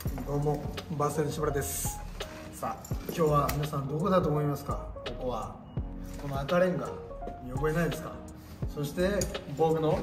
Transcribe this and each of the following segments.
どうも、バースデー西村です。さあ、今日は皆さんどこだと思いますか？ここはこの赤レンガ見覚えないですか？そして僕の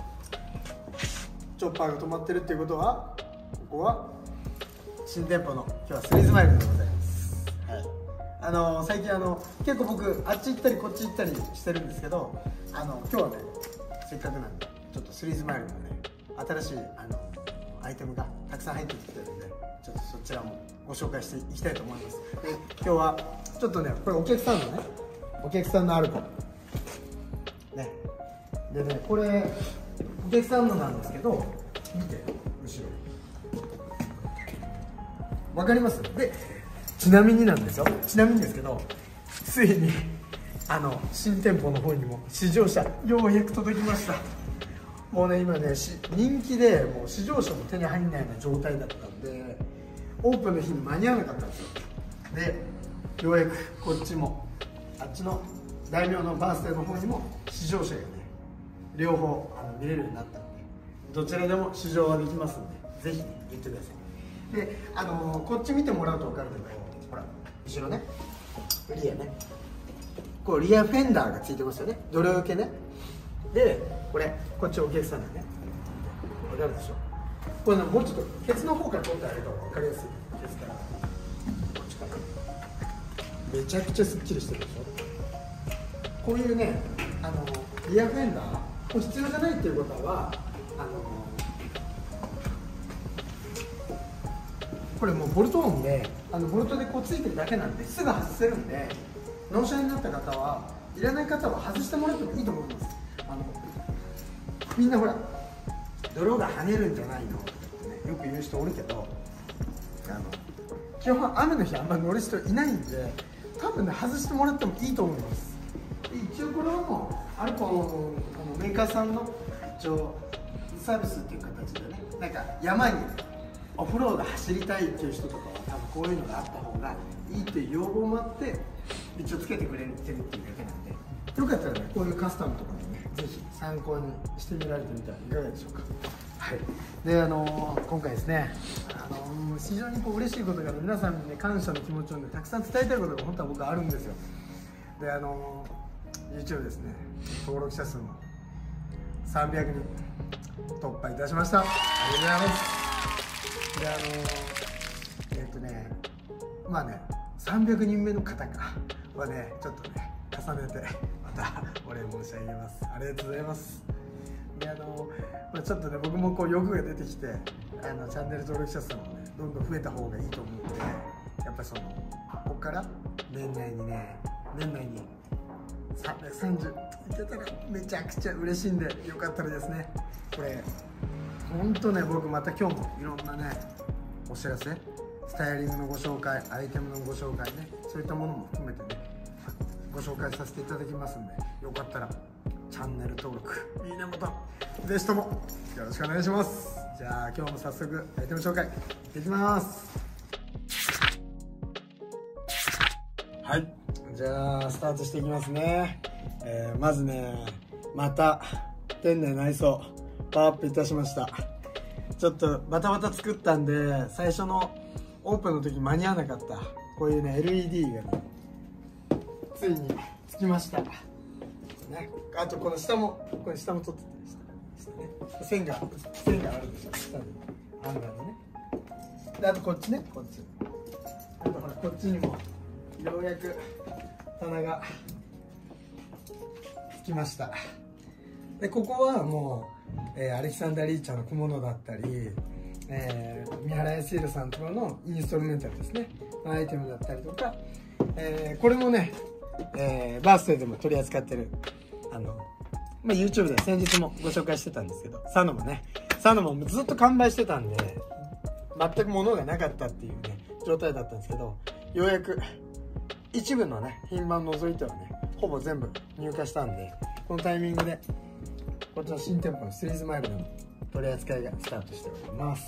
チョッパーが止まってるっていうことは、ここは新店舗の今日はスリーズマイルでございます。はい、最近結構僕あっち行ったりこっち行ったりしてるんですけど、今日はねせっかくなんでちょっとスリーズマイルのね新しいアイテムがたくさん入ってきてるんで、ちょっとそちらもご紹介していきたいと思います。で、今日はちょっとね、これお客さんのアルコね。でね、これお客さんのなんですけど、見て後ろわかります？で、ちなみにですけど、ついに新店舗の方にも試乗車ようやく届きました。もうね、今ね、人気でもう試乗車も手に入んないような状態だったんで、オープンの日に間に合わなかったんですよ。で、ようやくこっちもあっちの大名のバースデーの方にも試乗車がね両方見れるようになったんで、どちらでも試乗はできますんで、ぜひ、ね、言ってください。で、こっち見てもらうと分かるけど、ほら後ろね、リアね、こうリアフェンダーがついてますよね、泥よけね。で、こっちお客さんだね、分かるでしょ。これね、もうちょっとケツの方から取ってあげると分かりやすい。ケツからこっちからめちゃくちゃすっきりしてるでしょ。こういうね、リアフェンダーこれ必要じゃないっていうことは、これもうボルトオンでボルトでこうついてるだけなんで、すぐ外せるんで、納車になった方はいらない方は外してもらってもいいと思います。みんなほら泥が跳ねるんじゃないのって、ね、よく言う人おるけど、基本雨の日あんまり乗る人いないんで、多分ね外してもらってもいいと思います。一応これはもうアルコのメーカーさんの一応サービスっていう形でね、なんか山にオフロード走りたいっていう人とかは多分こういうのがあった方がいいっていう要望もあって一応つけてくれてるっていうだけなんで、よかったらねこういうカスタムとかもねぜひ参考にしてみられてみたらいかがでしょうか。はい、で今回ですね、非常にこう嬉しいことが皆さんにね感謝の気持ちをねたくさん伝えたいことが本当は僕はあるんですよ。でYouTube ですね、登録者数も300人突破いたしました。ありがとうございます。でまあね300人目の方はねちょっとね重ねてまたお礼申し上げます。ありがとうございます。でちょっとね僕もこう欲が出てきてチャンネル登録者数もねどんどん増えた方がいいと思うので、やっぱここから年内に330いけたらめちゃくちゃ嬉しいんで、よかったらですね、これ本当ね僕また今日もいろんなねお知らせ、スタイリングのご紹介、アイテムのご紹介ね、そういったものも含めてねご紹介させていただきますんで、よかったらチャンネル登録、いいねボタンぜひともよろしくお願いします。じゃあ今日も早速アイテム紹介いってきます。はい、じゃあスタートしていきますね。まずね、また店内内装パワーアップいたしました。ちょっとバタバタ作ったんで最初のオープンの時間に合わなかったこういうね LED がねついにつきましたね。あとこの下も取ってて、ね、線があるんですよ、下にハンガーのね。であとこっちね、あとほらこっちにもようやく棚がつきました。でここはもう、アレキサンダー・リーチャーの小物だったり、三原康弘さんとかのインストルメンタルですね、アイテムだったりとか、これもね、バースデーでも取り扱ってるYouTube で先日もご紹介してたんですけど、サノもずっと完売してたんで全く物がなかったっていうね状態だったんですけど、ようやく一部のね品番除いてはねほぼ全部入荷したんで、このタイミングでこちら新店舗のスリーズマイルでの取り扱いがスタートしております。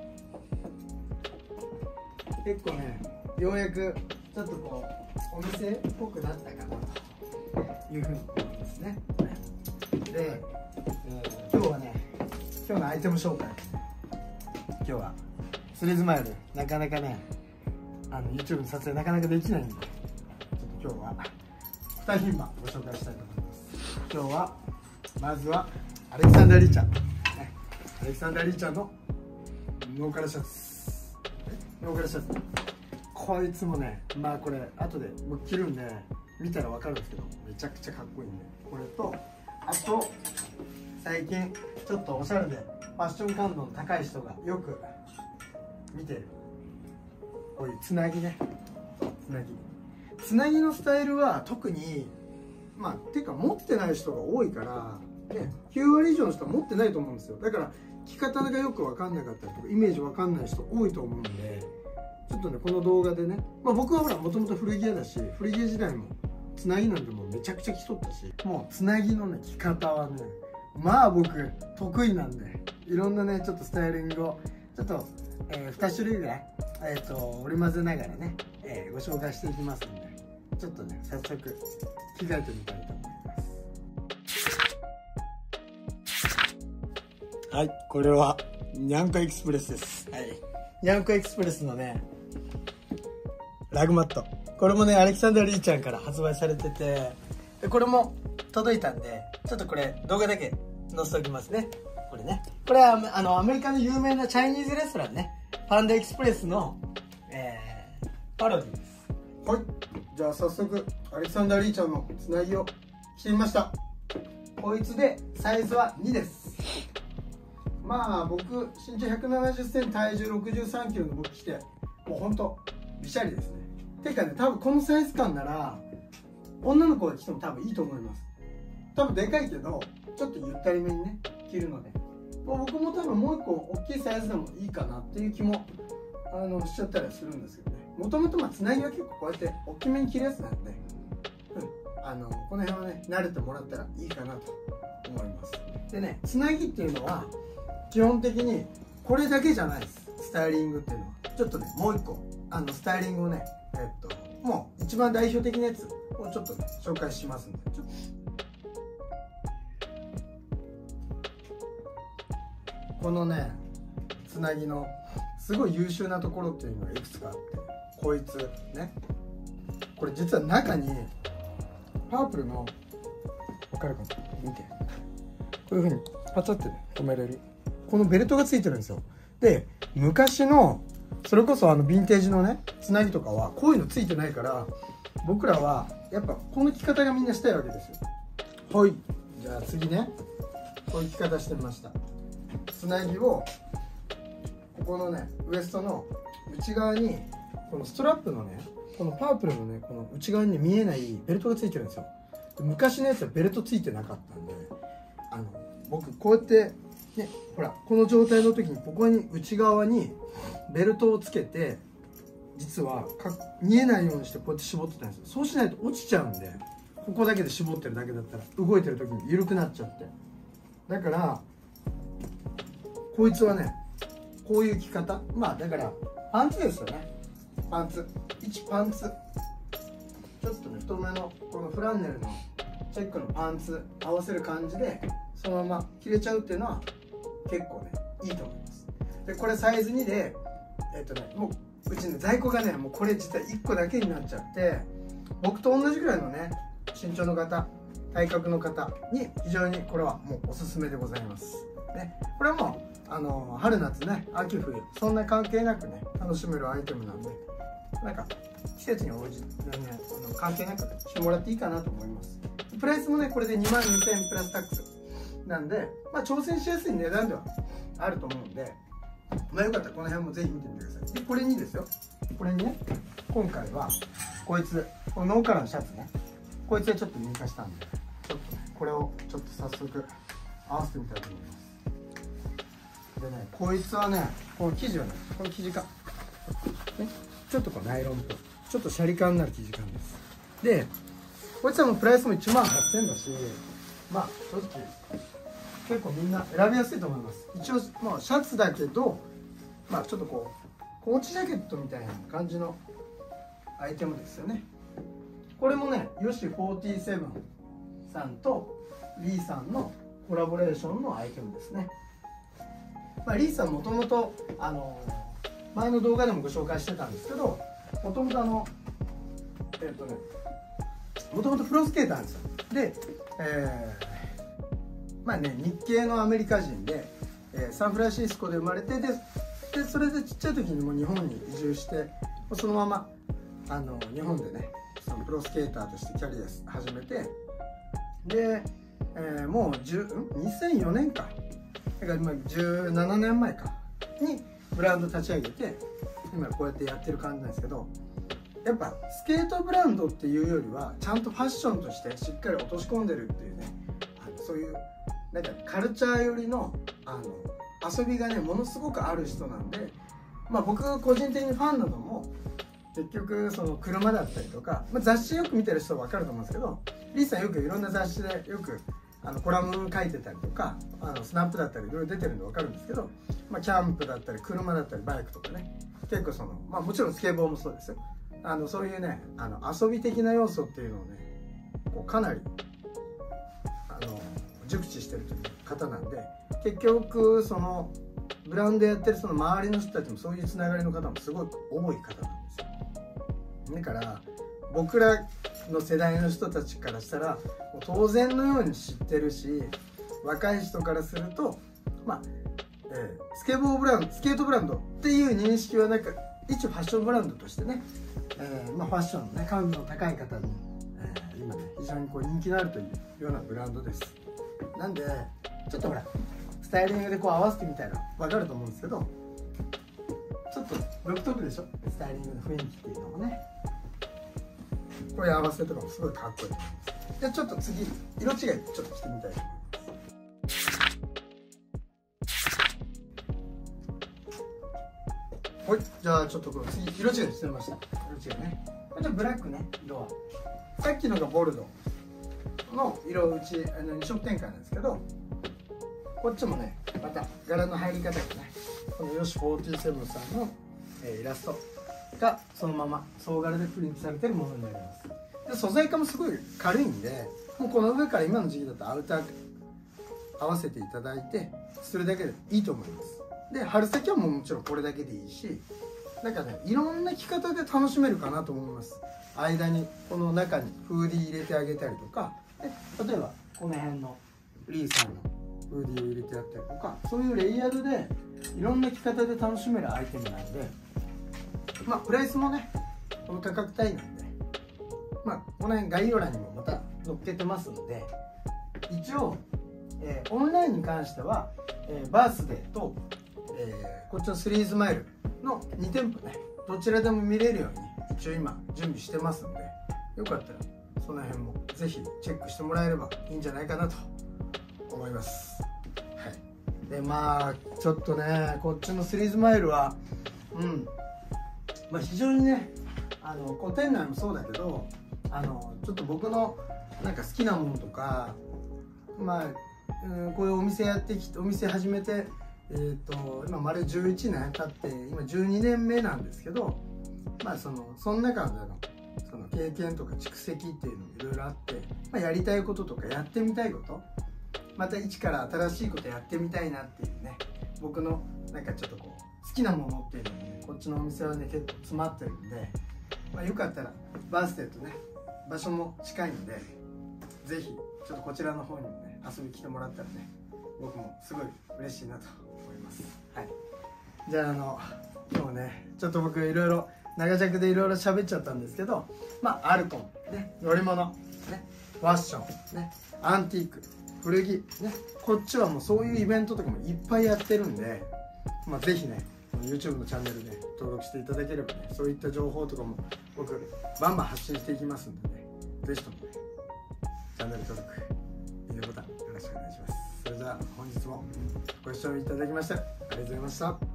結構ねようやくちょっとこうお店っぽくなったかなというふうに思いますね。で、今日はね今日のアイテム紹介、今日はスリーズマイルなかなかねYouTube の撮影なかなかできないんで、ちょっと今日は2品番ご紹介したいと思います。今日はまずはアレキサンダー・リーチャー、アレキサンダー・リーチャーのノーカラーシャツ、ノーカラーシャツ、こいつもね、まあこれ後で僕着るんで見たら分かるんですけど、めちゃくちゃかっこいいんで、これとあと最近ちょっとおしゃれでファッション感度の高い人がよく見てるこういうつなぎね、つなぎのスタイルは特にまあていうか持ってない人が多いからね、9割以上の人は持ってないと思うんですよ。だから着方がよく分かんなかったりとかイメージ分かんない人多いと思うんで、ちょっとねこの動画でね、まあ、僕はほらもともと古着屋だし、古着屋時代もつなぎなんてもうめちゃくちゃ着とったし、もうつなぎのね着方はねまあ僕得意なんで、いろんなねちょっとスタイリングをちょっと、2種類ぐらい、織り交ぜながらね、ご紹介していきますので、ちょっとね早速着替えてみたいと思います。はい、これはニャンコエクスプレスです。はい、ニャンコエクスプレスのねラグマット、これもねアレキサンダー・リーちゃんから発売されてて、でこれも届いたんで、ちょっとこれ動画だけ載せておきますね。これね、これはアメリカの有名なチャイニーズレストランね、パンダエクスプレスの、パロディです。はい、じゃあ早速アレキサンダー・リーちゃんのつなぎを着てみました。こいつでサイズは2です。まあ僕身長170センチ体重63キロの僕着て、もうほんとびしゃりですね。てかね、多分このサイズ感なら女の子が着ても多分いいと思います。多分でかいけどちょっとゆったりめにね着るので、僕も多分もう一個大きいサイズでもいいかなっていう気もしちゃったりはするんですけどね。もともとつなぎは結構こうやって大きめに着るやつなんで、この辺はね慣れてもらったらいいかなと思います。でね、つなぎっていうのは基本的にこれだけじゃないです。スタイリングっていうのはちょっとねもう一個スタイリングをねもう一番代表的なやつをちょっとね紹介しますんで、このねつなぎのすごい優秀なところっていうのがいくつかあって、こいつね、これ実は中にパープルの分かるかな、見て、こういう風にパチャってね止めれるこのベルトがついてるんですよ。で昔のそれこそヴィンテージのねつなぎとかはこういうのついてないから、僕らはやっぱこの着方がみんなしたいわけですよ。はい、じゃあ次ね、こういう着方してみました。つなぎをここのねウエストの内側にこのストラップのねこのパープルのねこの内側に見えないベルトがついてるんですよ。昔のやつはベルトついてなかったんで、僕こうやってね、ほらこの状態の時にここに内側にベルトをつけて、実は見えないようにしてこうやって絞ってたんですよ。そうしないと落ちちゃうんで、ここだけで絞ってるだけだったら動いてる時に緩くなっちゃって、だからこいつはねこういう着方、まあだからパンツですよね。パンツ1パンツちょっとね太めのこのフランネルのチェックのパンツ合わせる感じでそのまま着れちゃうっていうのは結構ねいいと思います。でこれサイズ2でもううちね在庫がねもうこれ実は1個だけになっちゃって、僕と同じぐらいのね身長の方、体格の方に非常にこれはもうおすすめでございますね。これはもう春夏ね秋冬そんな関係なくね楽しめるアイテムなんで、なんか季節に応じて、ね、関係なくしてもらっていいかなと思います。プライスもねこれで22,000円プラスタックスなんで、まあ挑戦しやすい値段ではあると思うんで、まあよかったらこの辺もぜひ見てみてください。でこれにですよ、これにね今回はこいつこのノーカラーのシャツね、こいつでちょっと入荷したんで、ちょっとねこれをちょっと早速合わせてみたいと思います。でね、こいつはねこの生地はねこの生地感、ね、ちょっとこうナイロンとちょっとシャリ感になる生地感です。でこいつはもうプライスも18,000円だし、まあ正直結構みんな選びやすいと思います。一応まあシャツだけど、まあちょっとこうコーチジャケットみたいな感じのアイテムですよね。これもねヨシ47さんとリーさんのコラボレーションのアイテムですね。まあ、リーさんもともと前の動画でもご紹介してたんですけど、もともともともとプロスケーターなんですよ。で、まあね、日系のアメリカ人で、サンフランシスコで生まれて、でそれでちっちゃい時にも日本に移住して、そのまま日本でねそのプロスケーターとしてキャリア始めて、で、もう2004年か、だから今17年前かにブランド立ち上げて、今こうやってやってる感じなんですけど、やっぱスケートブランドっていうよりはちゃんとファッションとしてしっかり落とし込んでるっていうね、そういうなんかカルチャー寄りの遊びがねものすごくある人なんで、まあ僕個人的にファンなのも結局その車だったりとか、まあ、雑誌よく見てる人は分かると思うんですけど、リーさんよくいろんな雑誌でよくコラム書いてたりとか、スナップだったりいろいろ出てるんで分かるんですけど、まあ、キャンプだったり車だったりバイクとかね、結構まあ、もちろんスケボーもそうですよ。そういうね遊び的な要素っていうのをねこうかなり熟知してるという方なんで、結局そのブランドやってるその周りの人たちもそういうつながりの方もすごく多い方なんですよ。だから僕らの世代の人たちからしたらもう当然のように知ってるし、若い人からするとまあ、スケートブランドっていう認識はなんか一応ファッションブランドとしてね、まあ、ファッションのね感度の高い方に、今ね非常にこう人気のあるというようなブランドです。なんでちょっとほらスタイリングでこう合わせてみたいな分かると思うんですけど、ちょっと独特でしょ、スタイリングの雰囲気っていうのもね。こういう合わせとかもすごいかっこいいと思います。じゃあちょっと次色違いちょっと着てみたいと思います。はい、じゃあちょっとこの次色違いしてみました。色違いね、これじゃブラックね、色はさっきのがボルドーの色打ち2色展開なんですけど、こっちもねまた柄の入り方がね、このヨシ47さんの、イラストがそのまま総柄でプリントされてるものになります。で素材感もすごい軽いんで、もうこの上から今の時期だとアウター合わせていただいてするだけでいいと思います。で春先はもちろんこれだけでいいし、なんかねいろんな着方で楽しめるかなと思います。間にこの中にフーディー入れてあげたりとか、例えばこの辺のリーさんのフーディーを入れてあったりとか、そういうレイヤードでいろんな着方で楽しめるアイテムなんで、まあプライスもねこの価格帯なんで、まあこの辺概要欄にもまた載っけてますので、一応、オンラインに関しては、バースデーと、こっちのスリーズマイルの2店舗ねどちらでも見れるように一応今準備してますので、よかったらその辺もぜひチェックしてもらえればいいんじゃないかなと思います。はい、でまあちょっとねこっちのスリーズマイルはまあ、非常にねこう店内もそうだけどちょっと僕のなんか好きなものとか、まあ、こういうお店始めて今丸11年経って今12年目なんですけど、まあその中でのその経験とか蓄積っていうのもいろいろあって、まあ、やりたいこととかやってみたいこと、また一から新しいことやってみたいなっていうね、僕のなんかちょっとこう好きなものっていうのもねこっちのお店はね結構詰まってるんで、まあ、よかったらバースデーとね場所も近いのでぜひちょっとこちらの方にもね遊びに来てもらったらね僕もすごい嬉しいなと思います。はい、じゃあ今日ねちょっと僕いろいろ長尺でいろいろ喋っちゃったんですけど、まあアルコンね、乗り物ね、ファッションね、アンティーク、古着ね、こっちはもうそういうイベントとかもいっぱいやってるんで、まあぜひね YouTube のチャンネルで登録していただければね、そういった情報とかも僕バンバン発信していきますんでね、ぜひともねチャンネル登録、いいねボタンよろしくお願いします。それじゃあ本日もご視聴いただきましてありがとうございました。